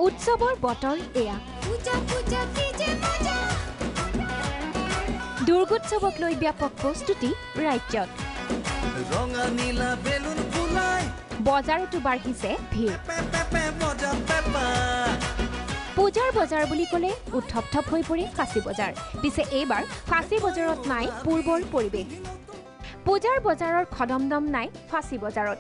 উৎসৱৰ বতৰ এয়া দুৰ্গোৎসৱক লৈ ব্যাপক প্ৰস্তুতি ৰাজ্যত বজাৰতো বাঢ়িছে ভিৰ পূজাৰ বজাৰ বুলি ক'লে উত্থপ হৈ পৰে ফাঁচী বজাৰ পিছে এইবাৰ ফাঁচী বজাৰত নাই পূৰ্বৰ পৰিৱেশ পূজাৰ বজাৰৰ খদমদম নাই ফাঁচী বজাৰত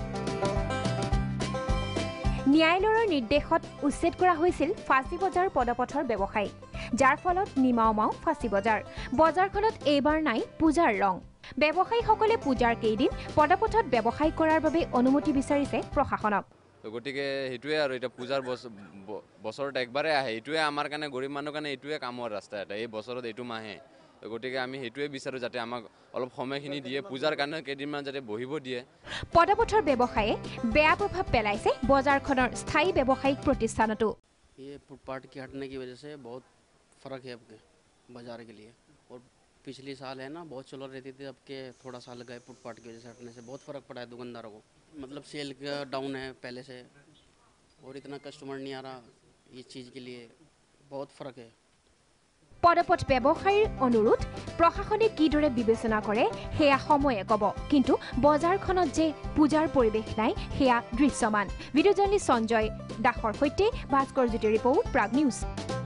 ন্যায়ালয়ৰ নিৰ্দেশত উচ্ছেদ কৰা হৈছিল ফাঁচী বজাৰ পদপথৰ ব্যৱসায়ী যাৰ ফলত নিমাওমাও ফাঁচী বজাৰ বজাৰখনত এইবাৰ নাই পূজাৰ ৰং ব্যৱসায়ীসকলে পূজাৰ কেইদিন পদপথত ব্যৱসায় কৰাৰ বাবে অনুমতি বিচাৰিছে প্ৰশাসনক গতিকে হেতুৱে আৰু এটা পূজাৰ বছৰত একবাৰে আহে এটুৱে আমাৰ কাৰণে গৰীব মানুহৰ কাৰণে এটুৱে কামৰ ৰাস্তা এটা এই বছৰত এটু মাহে গতিকে আমি হেতুৱে বিচাৰো যাতে আমাক অলপ সময়খিনি দিয়ে পূজাৰ কাৰণে কেইদিনমান যাতে বহিব দিয়ে পদপথৰ ব্যৱসায়ে বেয়া প্ৰভাৱ পেলাইছে বজাৰখনৰ স্থায়ী ব্যৱসায়িক প্ৰতিষ্ঠানতো ये फुटपाथ के हटने की वजह से बहुत फ़र्क है आपके बाज़ार के लिए और पिछली साल है ना बहुत चलो रहती थी अब के थोड़ा साल गए फुटपाथ की वजह से हटने से बहुत फ़र्क पड़ा है दुकानदारों को मतलब सेल का डाउन है पहले से और इतना कस्टमर नहीं आ रहा इस चीज़ के लिए बहुत फ़र्क है পদপথ ব্যৱসায়ীৰ অনুৰোধ প্ৰশাসনে কিদৰে বিবেচনা কৰে হেয়া সময়ে ক'ব কিন্তু বজাৰখনত যে পূজাৰ পৰিৱেশ নাই হেয়া দৃশ্যমান ভিডিঅ' জাৰ্নেলিষ্ট সঞ্জয় দাসৰ সৈতে ভাস্কৰ জ্যোতি ৰিপৰ্ট প্ৰাগ নিউজ